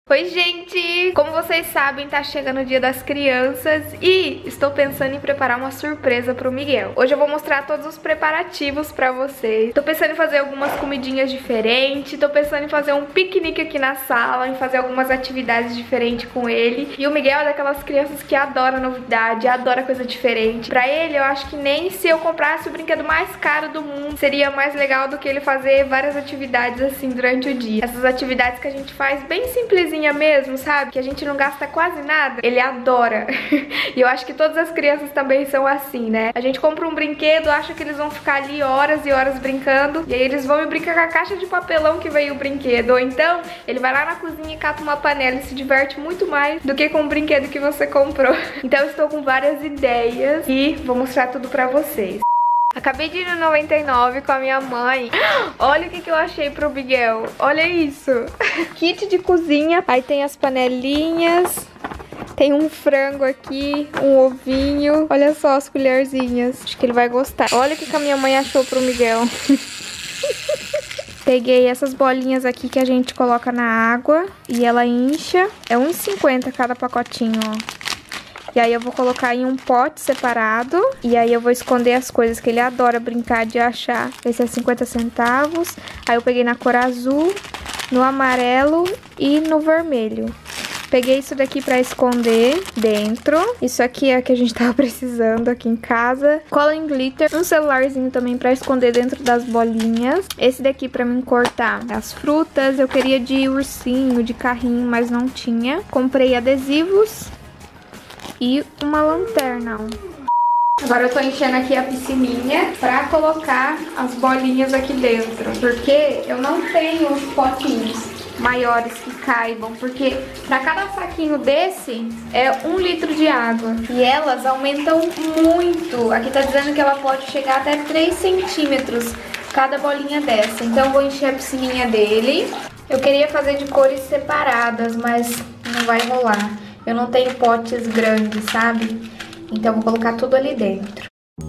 Oi, gente! Como vocês sabem, tá chegando o Dia das Crianças e estou pensando em preparar uma surpresa pro Miguel. Hoje eu vou mostrar todos os preparativos pra vocês. Tô pensando em fazer algumas comidinhas diferentes, tô pensando em fazer um piquenique aqui na sala, em fazer algumas atividades diferentes com ele. E o Miguel é daquelas crianças que adora novidade, adora coisa diferente. Pra ele, eu acho que nem se eu comprasse o brinquedo mais caro do mundo, seria mais legal do que ele fazer várias atividades assim durante o dia. Essas atividades que a gente faz bem simplesinha mesmo, sabe? Que a gente não gasta quase nada. Ele adora. E eu acho que todas as crianças também são assim, né? A gente compra um brinquedo, acha que eles vão ficar ali horas e horas brincando, e aí eles vão brincar com a caixa de papelão que veio o brinquedo. Ou então, ele vai lá na cozinha e cata uma panela e se diverte muito mais do que com o brinquedo que você comprou. Então eu estou com várias ideias e vou mostrar tudo pra vocês. Acabei de ir no 99 com a minha mãe. Olha o que eu achei pro Miguel. Olha isso. Kit de cozinha. Aí tem as panelinhas. Tem um frango aqui, um ovinho. Olha só as colherzinhas. Acho que ele vai gostar. Olha o que a minha mãe achou pro Miguel. Peguei essas bolinhas aqui que a gente coloca na água e ela incha. É R$1,50 cada pacotinho, ó. E aí eu vou colocar em um pote separado. E aí eu vou esconder as coisas que ele adora brincar de achar. Esse é 50 centavos. Aí eu peguei na cor azul, no amarelo e no vermelho. Peguei isso daqui pra esconder dentro. Isso aqui é o que a gente tava precisando aqui em casa. Cola em glitter. Um celularzinho também pra esconder dentro das bolinhas. Esse daqui pra mim cortar as frutas. Eu queria de ursinho, de carrinho, mas não tinha. Comprei adesivos. E uma lanterna. Agora eu tô enchendo aqui a piscininha pra colocar as bolinhas aqui dentro. Porque eu não tenho os potinhos maiores que caibam. Porque pra cada saquinho desse é 1 litro de água. E elas aumentam muito. Aqui tá dizendo que ela pode chegar até 3 centímetros cada bolinha dessa. Então eu vou encher a piscininha dele. Eu queria fazer de cores separadas, mas não vai rolar. Eu não tenho potes grandes, sabe? Então eu vou colocar tudo ali dentro.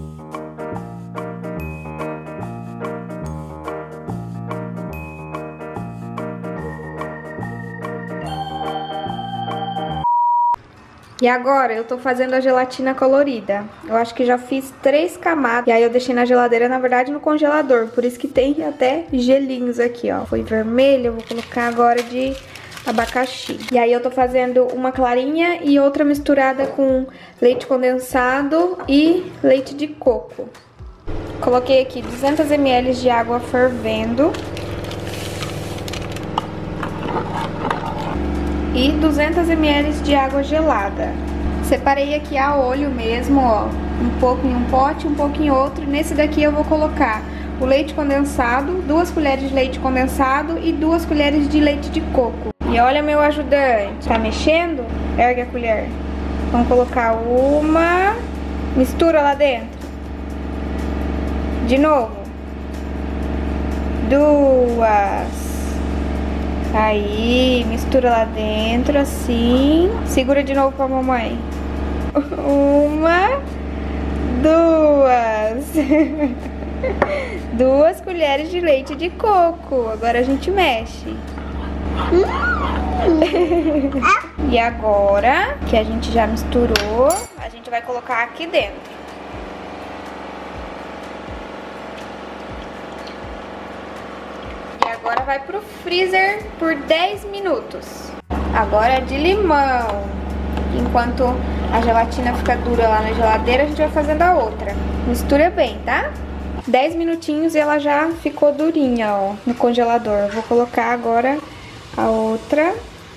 E agora eu tô fazendo a gelatina colorida. Eu acho que já fiz 3 camadas. E aí eu deixei na geladeira, na verdade no congelador. Por isso que tem até gelinhos aqui, ó. Foi vermelho, eu vou colocar agora de abacaxi. E aí eu tô fazendo uma clarinha e outra misturada com leite condensado e leite de coco. Coloquei aqui 200 ml de água fervendo. E 200 ml de água gelada. Separei aqui a olho mesmo, ó. Um pouco em um pote, um pouco em outro. Nesse daqui eu vou colocar o leite condensado, 2 colheres de leite condensado e 2 colheres de leite de coco. E olha meu ajudante, tá mexendo? Ergue a colher. Vamos colocar uma, mistura lá dentro. De novo. 2. Aí, mistura lá dentro, assim. Segura de novo pra mamãe. 1, 2. 2 colheres de leite de coco. Agora a gente mexe. E agora que a gente já misturou, a gente vai colocar aqui dentro. E agora vai pro freezer por 10 minutos. Agora é de limão. Enquanto a gelatina fica dura lá na geladeira, a gente vai fazendo a outra. Mistura bem, tá? 10 minutinhos e ela já ficou durinha, ó, no congelador. Vou colocar agora a outra.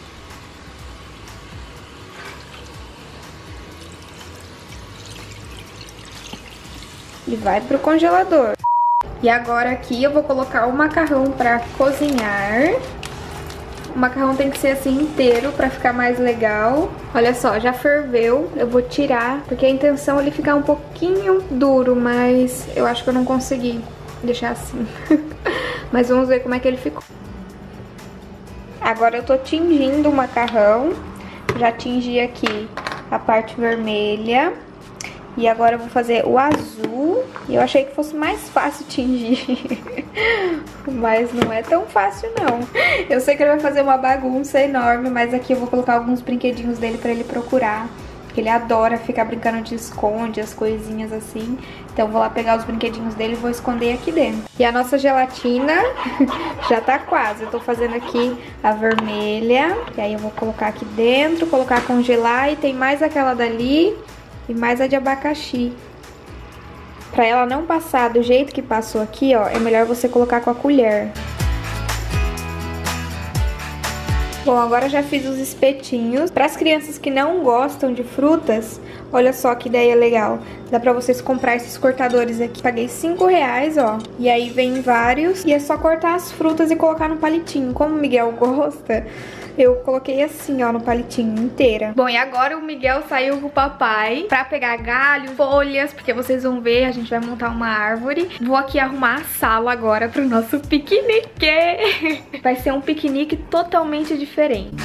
E vai pro congelador. E agora aqui eu vou colocar o macarrão pra cozinhar. O macarrão tem que ser assim inteiro pra ficar mais legal. Olha só, já ferveu. Eu vou tirar, porque a intenção é ele ficar um pouquinho duro, mas eu acho que eu não consegui deixar assim. Mas vamos ver como é que ele ficou. Agora eu tô tingindo o macarrão. Já tingi aqui a parte vermelha. E agora eu vou fazer o azul. E eu achei que fosse mais fácil tingir. Mas não é tão fácil, não. Eu sei que ele vai fazer uma bagunça enorme, mas aqui eu vou colocar alguns brinquedinhos dele pra ele procurar. Porque ele adora ficar brincando de esconde, as coisinhas assim. Então eu vou lá pegar os brinquedinhos dele e vou esconder aqui dentro. E a nossa gelatina já tá quase. Eu tô fazendo aqui a vermelha. E aí eu vou colocar aqui dentro, colocar congelar. E tem mais aquela dali e mais a de abacaxi. Pra ela não passar do jeito que passou aqui, ó, é melhor você colocar com a colher. Bom, agora já fiz os espetinhos. Para as crianças que não gostam de frutas, olha só que ideia legal. Dá pra vocês comprar esses cortadores aqui. Paguei R$5, ó. E aí vem vários. E é só cortar as frutas e colocar no palitinho. Como o Miguel gosta, eu coloquei assim, ó, no palitinho inteira. Bom, e agora o Miguel saiu com o papai pra pegar galho, folhas, porque vocês vão ver, a gente vai montar uma árvore. Vou aqui arrumar a sala agora pro nosso piquenique. Vai ser um piquenique totalmente diferente.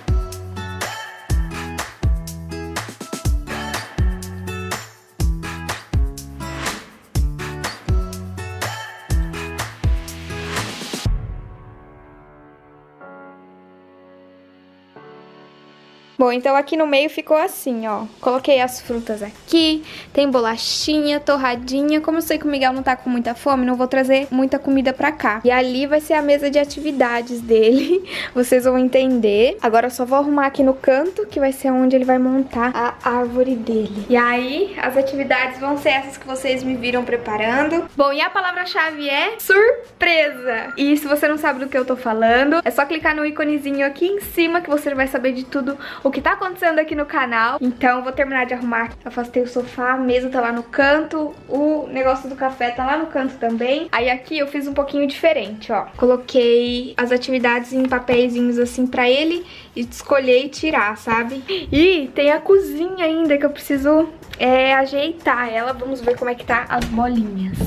Bom, então aqui no meio ficou assim, ó. Coloquei as frutas aqui, tem bolachinha, torradinha. Como eu sei que o Miguel não tá com muita fome, não vou trazer muita comida pra cá. E ali vai ser a mesa de atividades dele, vocês vão entender. Agora eu só vou arrumar aqui no canto, que vai ser onde ele vai montar a árvore dele. E aí, as atividades vão ser essas que vocês me viram preparando. Bom, e a palavra-chave é surpresa. E se você não sabe do que eu tô falando, é só clicar no íconezinho aqui em cima que você vai saber de tudo o que tá acontecendo aqui no canal. Então vou terminar de arrumar. Eu afastei o sofá, a mesa tá lá no canto, o negócio do café tá lá no canto também. Aí aqui eu fiz um pouquinho diferente, ó. Coloquei as atividades em papeizinhos assim pra ele escolher e tirar, sabe? E tem a cozinha ainda que eu preciso ajeitar ela. Vamos ver como é que tá as bolinhas.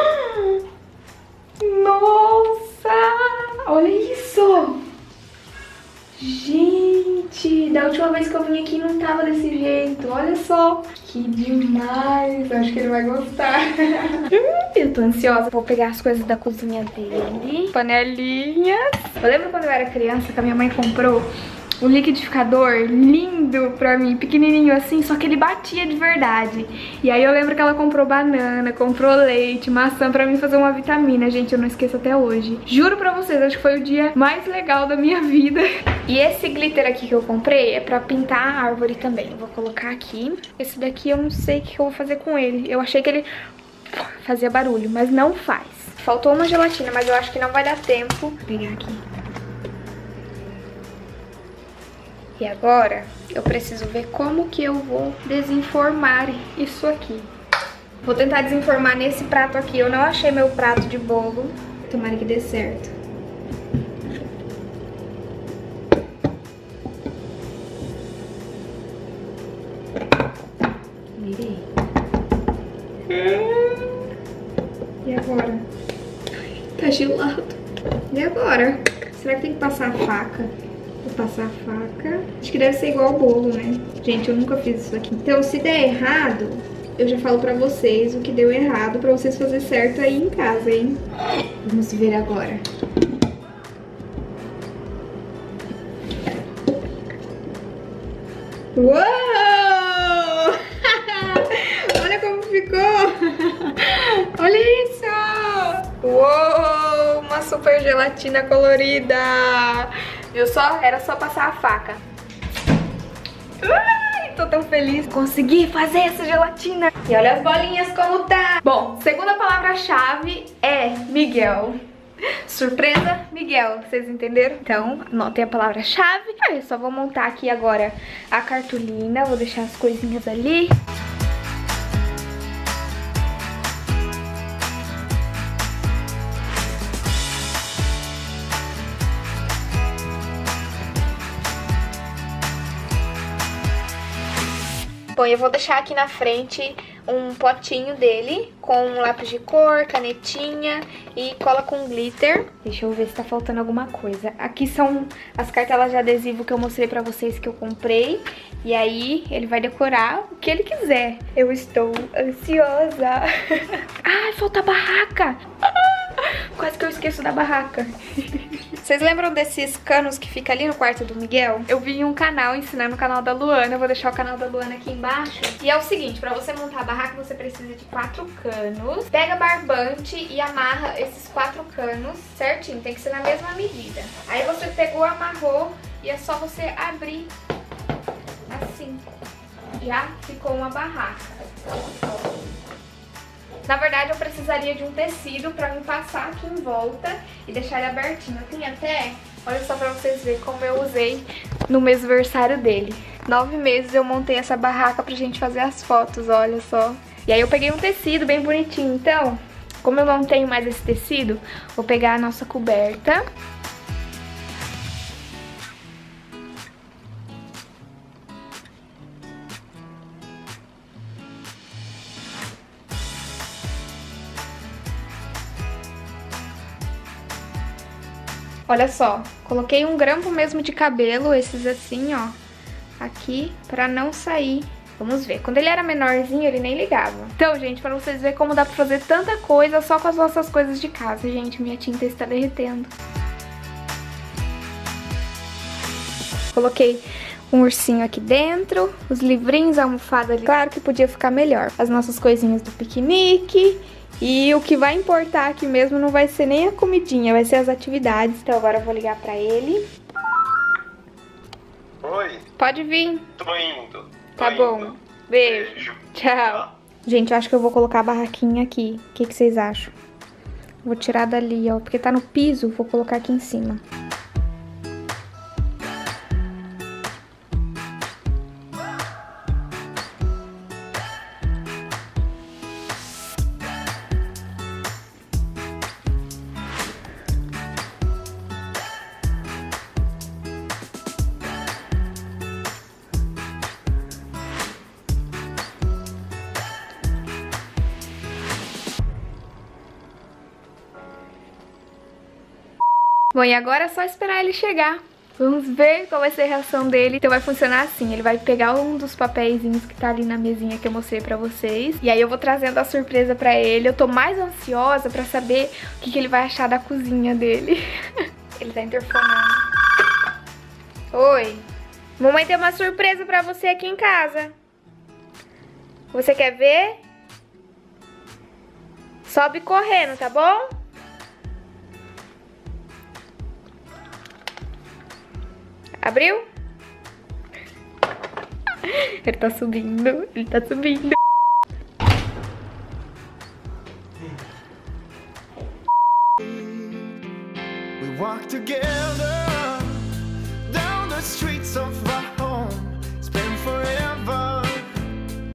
Nossa! Olha isso! Gente, da última vez que eu vim aqui não tava desse jeito. Olha só, que demais. Eu acho que ele vai gostar. Eu tô ansiosa. Vou pegar as coisas da cozinha dele. Panelinhas. Eu lembro quando eu era criança que a minha mãe comprou um liquidificador lindo pra mim, pequenininho assim, só que ele batia de verdade. E aí eu lembro que ela comprou banana, comprou leite, maçã pra mim fazer uma vitamina. Gente, eu não esqueço até hoje. Juro pra vocês, acho que foi o dia mais legal da minha vida. E esse glitter aqui que eu comprei é pra pintar a árvore também. Eu vou colocar aqui. Esse daqui eu não sei o que eu vou fazer com ele. Eu achei que ele fazia barulho, mas não faz. Faltou uma gelatina, mas eu acho que não vai dar tempo. Vou pegar aqui. E agora eu preciso ver como que eu vou desenformar isso aqui. Vou tentar desenformar nesse prato aqui. Eu não achei meu prato de bolo. Tomara que dê certo. Virei. E agora? Tá gelado. E agora? Será que tem que passar a faca? Vou passar a faca. Acho que deve ser igual ao bolo, né? Gente, eu nunca fiz isso aqui. Então, se der errado, eu já falo pra vocês o que deu errado, pra vocês fazerem certo aí em casa, hein? Vamos ver agora. Uou! Olha como ficou! Olha isso! Uou! Uma super gelatina colorida! Viu só? Era só passar a faca. Ai, tô tão feliz. Consegui fazer essa gelatina. E olha as bolinhas como tá. Bom, segunda palavra-chave é Miguel. Surpresa, Miguel. Vocês entenderam? Então, anotem a palavra-chave. Aí, só vou montar aqui agora a cartolina. Vou deixar as coisinhas ali. Bom, eu vou deixar aqui na frente um potinho dele com um lápis de cor, canetinha e cola com glitter. Deixa eu ver se tá faltando alguma coisa. Aqui são as cartelas de adesivo que eu mostrei pra vocês que eu comprei. E aí ele vai decorar o que ele quiser. Eu estou ansiosa. Ai, falta a barraca. Quase que eu esqueço da barraca. Vocês lembram desses canos que fica ali no quarto do Miguel? Eu vi em um canal ensinando o canal da Luana. Eu vou deixar o canal da Luana aqui embaixo. E é o seguinte, pra você montar a barraca você precisa de 4 canos. Pega barbante e amarra esses 4 canos certinho. Tem que ser na mesma medida. Aí você pegou, amarrou e é só você abrir assim. Já ficou uma barraca. Na verdade, eu precisaria de um tecido pra me passar aqui em volta e deixar ele abertinho. Eu tenho até, olha só pra vocês verem como eu usei no mêsversário dele. 9 meses eu montei essa barraca pra gente fazer as fotos, olha só. E aí eu peguei um tecido bem bonitinho. Então, como eu não tenho mais esse tecido, vou pegar a nossa coberta. Olha só, coloquei um grampo mesmo de cabelo, esses assim, ó, aqui, pra não sair. Vamos ver. Quando ele era menorzinho, ele nem ligava. Então, gente, pra vocês verem como dá pra fazer tanta coisa só com as nossas coisas de casa. Gente, minha tinta está derretendo. Coloquei um ursinho aqui dentro, os livrinhos, a almofada ali. Claro que podia ficar melhor. As nossas coisinhas do piquenique. E o que vai importar aqui mesmo não vai ser nem a comidinha, vai ser as atividades. Então agora eu vou ligar pra ele. Oi. Pode vir. Tô indo. Tá bom. Beijo. Tchau. Gente, eu acho que eu vou colocar a barraquinha aqui. O que vocês acham? Vou tirar dali, ó, porque tá no piso, vou colocar aqui em cima. Bom, e agora é só esperar ele chegar. Vamos ver qual vai ser a reação dele. Então vai funcionar assim, ele vai pegar um dos papeizinhos que tá ali na mesinha que eu mostrei pra vocês. E aí eu vou trazendo a surpresa pra ele. Eu tô mais ansiosa pra saber o que ele vai achar da cozinha dele. Ele tá interfonando. Oi. Mamãe tem uma surpresa pra você aqui em casa. Você quer ver? Sobe correndo, tá bom? Abriu? Ele tá subindo, ele tá subindo.